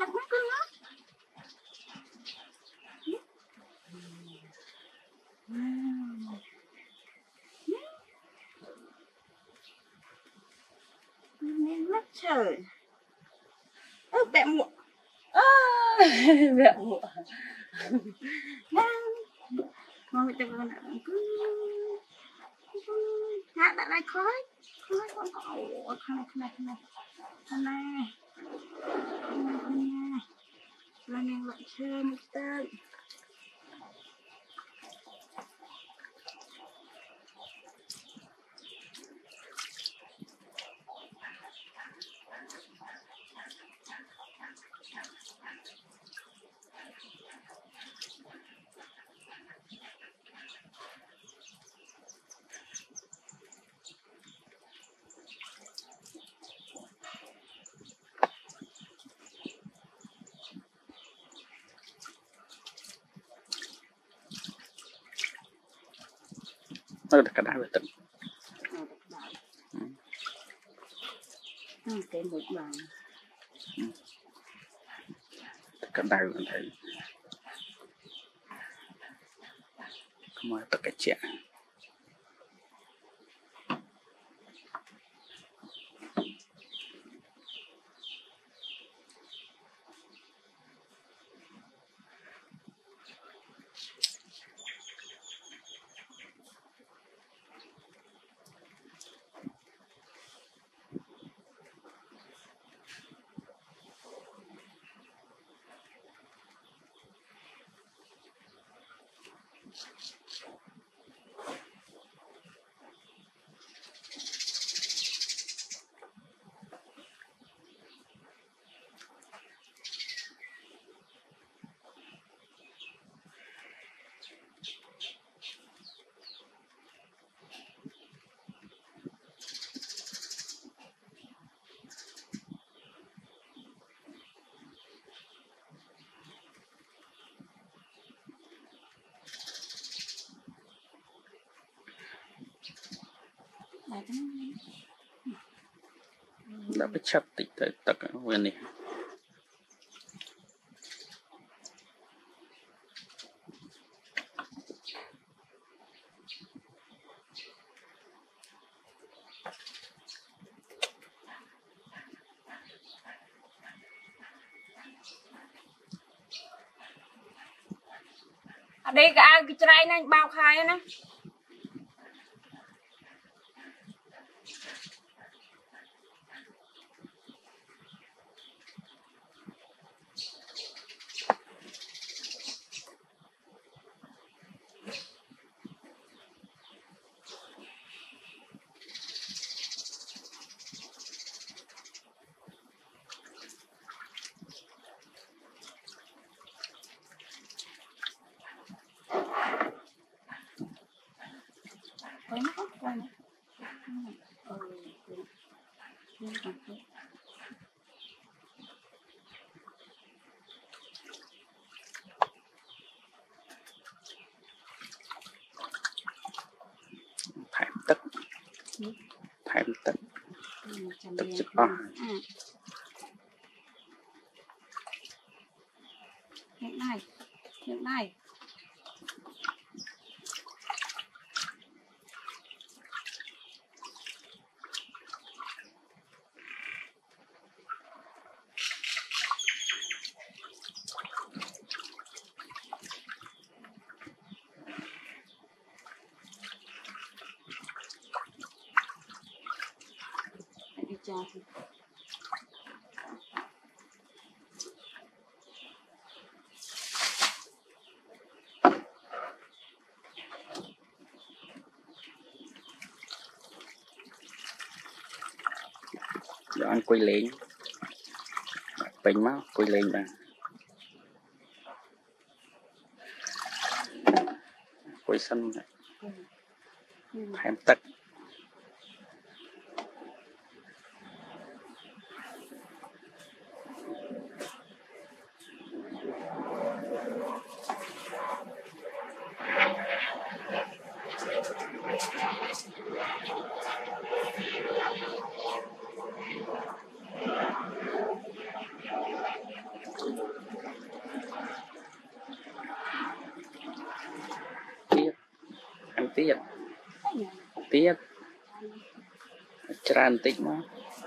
Mắt trời. Bẹ muộn. Bẹ muộn. Mà người ta cứ hát đã lại khói. Khói con cậu. Không này. Là mình lại chơi một tên. Nó được cả đá về tận. Cái một bàn. Cả đá mình thấy. Không ai tất cả trẻ. Đã bị chấp tịch tới tất cả nguyên này. Ở đây cái trai này bao khai nè. Thèm tận tức chụp o hiện nay giờ anh quay lên bình máu quay lên bà quay sân thèm tật tiết tràn tích mà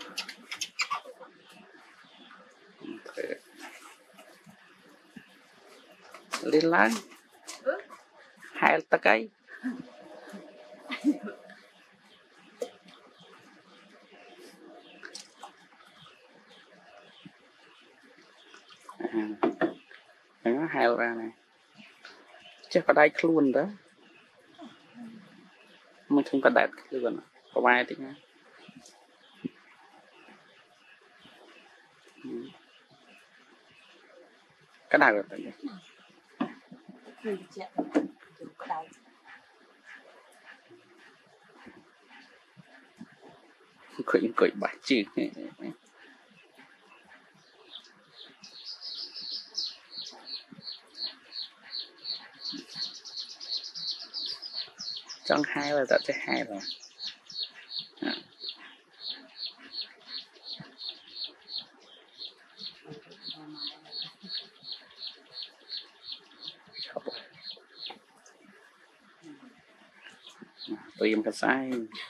lên láng hai ta cây nó hai ra này chắc phải đai luôn đó mình không có đạt luôn có ai thì nghe cái nào rồi cười bạch chữ trong hai là sẽ hai rồi tìm cái sai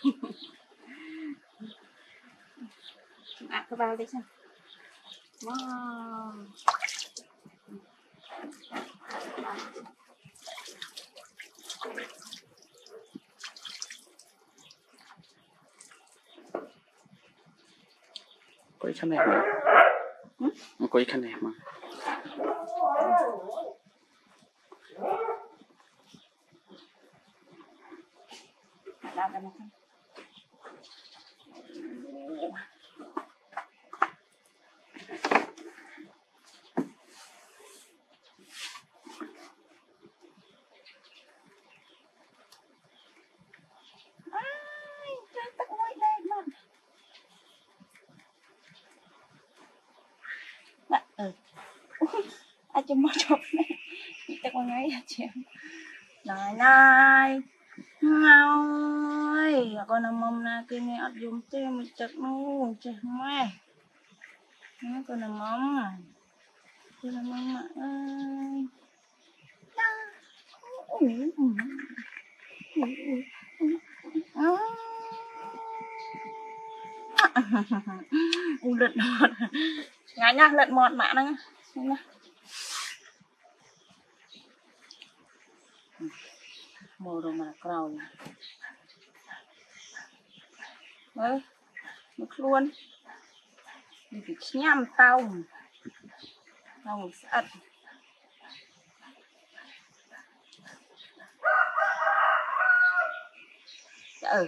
cái bao đấy xem wow có cái này mà có cái này mà làm cái này cho mất chụp này chắc con ngay chị này này ơi con nằm mông na kia nghe ấp dùng tê mình chặt luôn trời mẹ con nằm mông mà ơi lật mọt ngay nha lật mọt mạ nó nha mồ rồi mà cầu ơi một luôn đi phải nhắm tao tao sạch ừ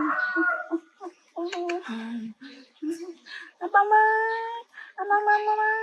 Mama,